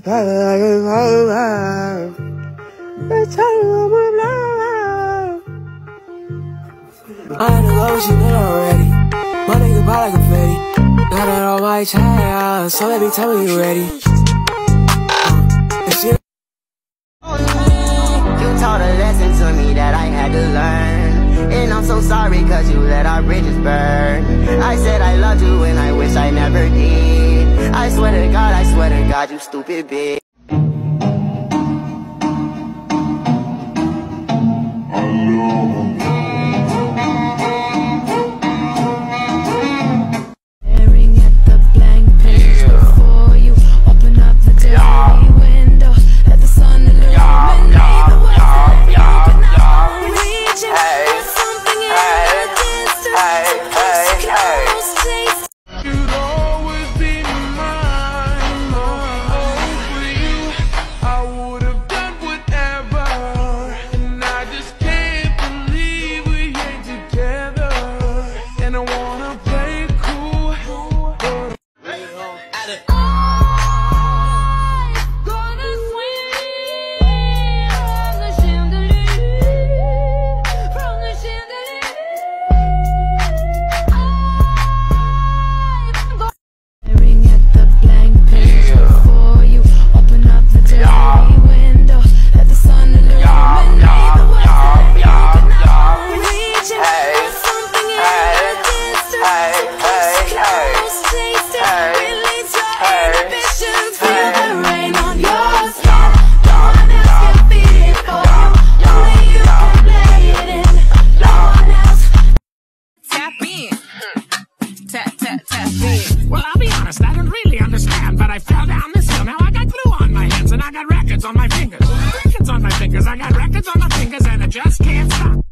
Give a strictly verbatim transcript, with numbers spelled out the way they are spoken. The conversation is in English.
the low, she know already. My nigga ball like a fatty. Got it on my child, so baby, tell me you ready. Uh, if she You taught a lesson to me that I had to learn, and I'm so sorry cause you let our bridges burn. I said I loved you and I wish I never did. I swear to God, I swear to God, you stupid bitch. Staring at the blank page before you open up the dirty window. Let the sun illuminate the words that you cannot reach it. There's something in the distance that you can almost taste. You'd always be mine, mine. For you, I would have done whatever, and I just can't believe we ain't together. And I wanna play cool, but Gonna swing from the chandelier, from the chandelier. Staring at the blank page before you open up the dirty window. Let the sun illuminate the words that you cannot reach it. There's something in the distance that you can almost taste it. Release your inhibitions, feel the rain on your skin. No one else can feel it for you, only you can play it in. No one else. Tap in. Tap, tap, tap in. Well, I'll be honest, I didn't really understand, but I fell down this hill. Now I got glue on my hands and I got records on my fingers. Records on my fingers, I got records on my fingers and I just can't stop.